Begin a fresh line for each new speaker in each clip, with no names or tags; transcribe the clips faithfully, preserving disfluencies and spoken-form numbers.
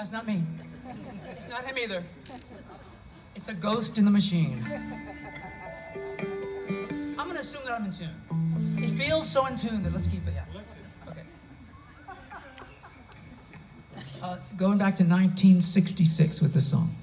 That's not me. It's not him either. It's a ghost in the machine. I'm gonna assume that I'm in tune. It feels so in tune that let's keep it. Yeah. Okay. Uh, going back to nineteen sixty-six with this song.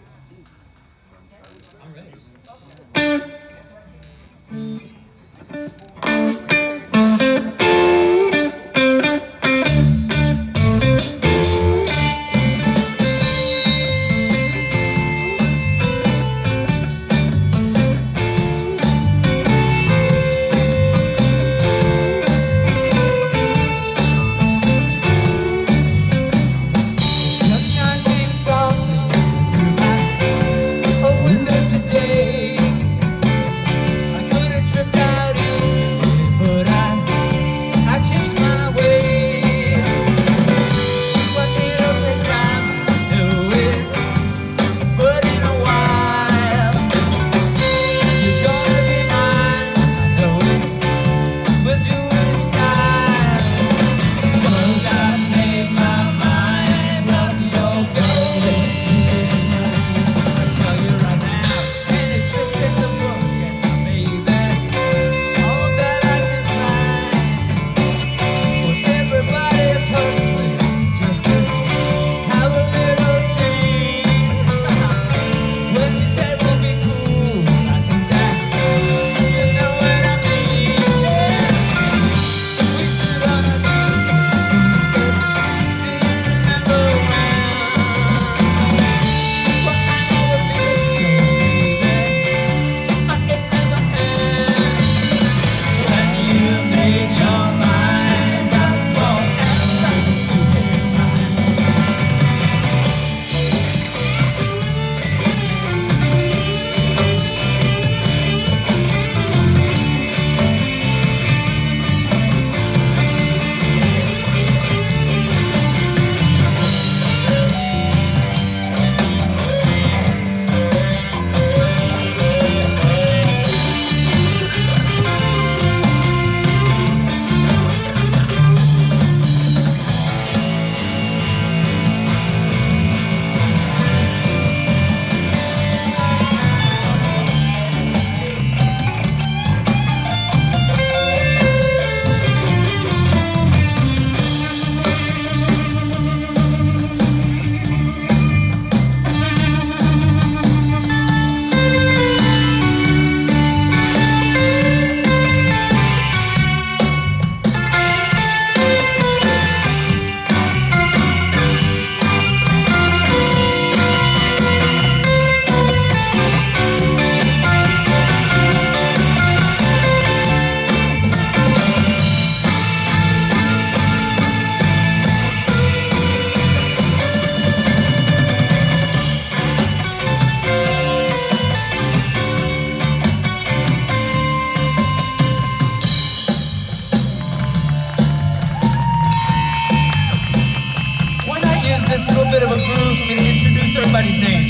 This little bit of a groove for me to introduce everybody's names.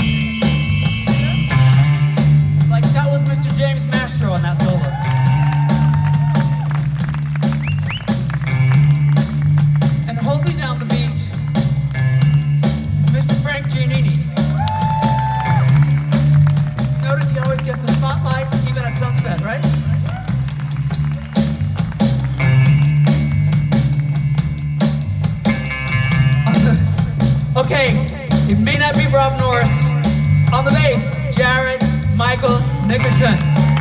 Like that was Mister James Mastro on that solo. And holding down the beat is Mister Frank Giannini. Notice he always gets the spotlight, even at sunset, right? Okay, it may not be Rob Norris. On the bass, Jared Michael Nickerson.